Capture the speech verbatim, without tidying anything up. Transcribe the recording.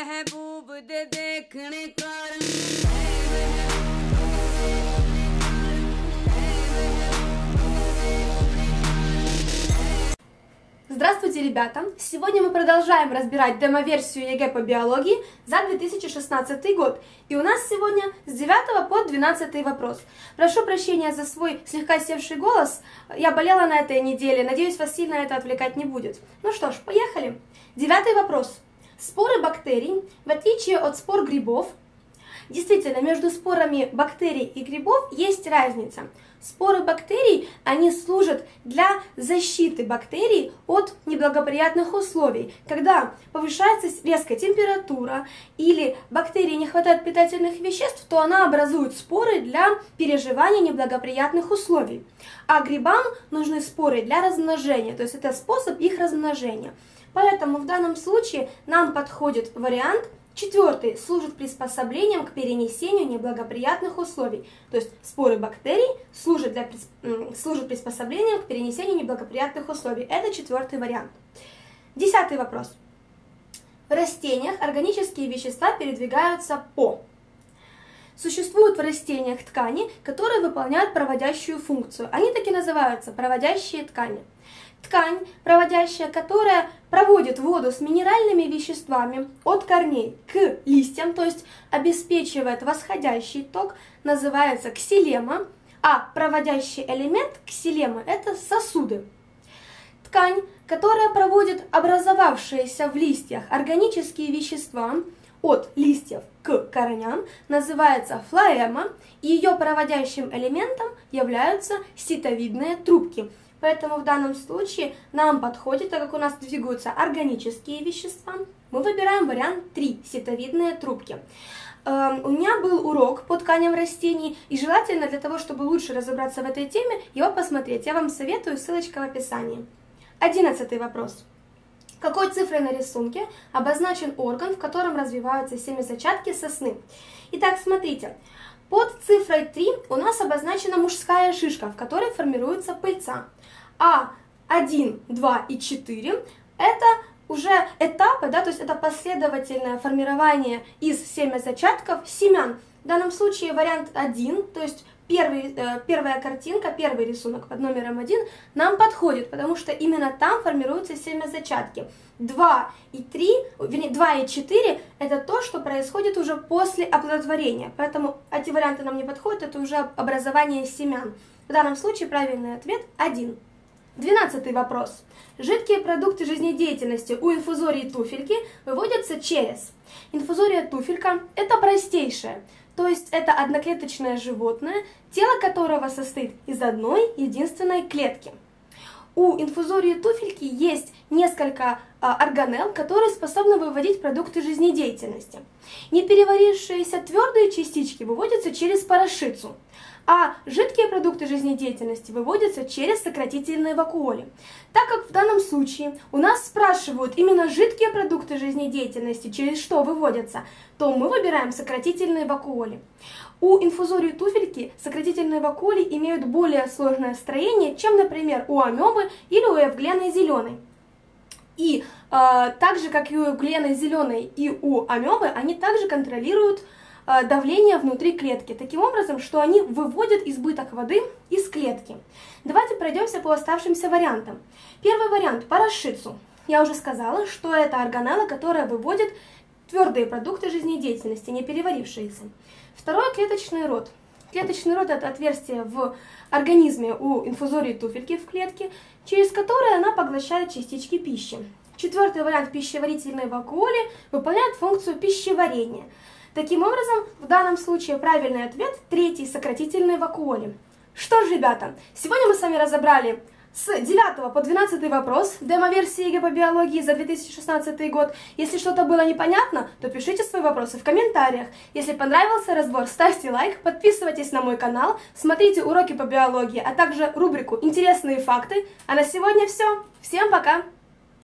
महबूब दे देखने कारण Здравствуйте, ребята! Сегодня мы продолжаем разбирать демо-версию ЕГЭ по биологии за две тысячи шестнадцатый год. И у нас сегодня с девятого по двенадцатый вопрос. Прошу прощения за свой слегка севший голос. Я болела на этой неделе, надеюсь, вас сильно это отвлекать не будет. Ну что ж, поехали! Девятый вопрос. Споры бактерий, в отличие от спор грибов, действительно, между спорами бактерий и грибов есть разница. Споры бактерий, они служат для защиты бактерий от неблагоприятных условий. Когда повышается резкая температура или бактерии не хватает питательных веществ, то она образует споры для переживания неблагоприятных условий. А грибам нужны споры для размножения, то есть это способ их размножения. Поэтому в данном случае нам подходит вариант четвертый, служит приспособлением к перенесению неблагоприятных условий. То есть споры бактерий служат, для, служат приспособлением к перенесению неблагоприятных условий. Это четвертый вариант. Десятый вопрос. В растениях органические вещества передвигаются по. Существуют в растениях ткани, которые выполняют проводящую функцию. Они таки называются проводящие ткани. Ткань, проводящая, которая проводит воду с минеральными веществами от корней к листьям, то есть обеспечивает восходящий ток, называется ксилема, а проводящий элемент ксилемы – это сосуды. Ткань, которая проводит образовавшиеся в листьях органические вещества от листьев к корням, называется флоэма, и ее проводящим элементом являются ситовидные трубки. Поэтому в данном случае нам подходит, так как у нас двигаются органические вещества, мы выбираем вариант три – ситовидные трубки. Э, у меня был урок по тканям растений, и желательно для того, чтобы лучше разобраться в этой теме, его посмотреть. Я вам советую, ссылочка в описании. Одиннадцатый вопрос. Какой цифрой на рисунке обозначен орган, в котором развиваются семязачатки сосны? Итак, смотрите. Под цифрой три у нас обозначена мужская шишка, в которой формируется пыльца. А один, два и четыре это уже этапы, да, то есть это последовательное формирование из семязачатков семян. В данном случае вариант один, то есть первый, э, первая картинка, первый рисунок под номером один нам подходит, потому что именно там формируются семязачатки. два и три, вернее, два и четыре это то, что происходит уже после оплодотворения, поэтому эти варианты нам не подходят, это уже образование семян. В данном случае правильный ответ один. Двенадцатый вопрос. Жидкие продукты жизнедеятельности у инфузории туфельки выводятся через. Инфузория туфелька – это простейшее, то есть это одноклеточное животное, тело которого состоит из одной единственной клетки. У инфузории туфельки есть несколько а, органелл, которые способны выводить продукты жизнедеятельности. Непереварившиеся твердые частички выводятся через порошицу, а жидкие продукты жизнедеятельности выводятся через сократительные вакуоли. Так как в данном случае у нас спрашивают именно жидкие продукты жизнедеятельности, через что выводятся, то мы выбираем сократительные вакуоли. У инфузории туфельки сократительные вакуоли имеют более сложное строение, чем, например, у амебы или у эвглены зеленой. И э, так же, как и у эвглены зеленой и у амебы, они также контролируют э, давление внутри клетки, таким образом, что они выводят избыток воды из клетки. Давайте пройдемся по оставшимся вариантам. Первый вариант – порошицу. Я уже сказала, что это органелла, которая выводит твердые продукты жизнедеятельности, не переварившиеся. Второй – клеточный род. Клеточный род – это отверстие в организме у инфузории туфельки в клетке, через которое она поглощает частички пищи. Четвертый вариант – пищеварительные вакуоли выполняют функцию пищеварения. Таким образом, в данном случае правильный ответ – третий – сократительные вакуоли. Что ж, ребята, сегодня мы с вами разобрали с девятого по двенадцатый вопрос демо-версии ЕГЭ по биологии за две тысячи шестнадцатый год. Если что-то было непонятно, то пишите свои вопросы в комментариях. Если понравился разбор, ставьте лайк, подписывайтесь на мой канал, смотрите уроки по биологии, а также рубрику «Интересные факты». А на сегодня все. Всем пока!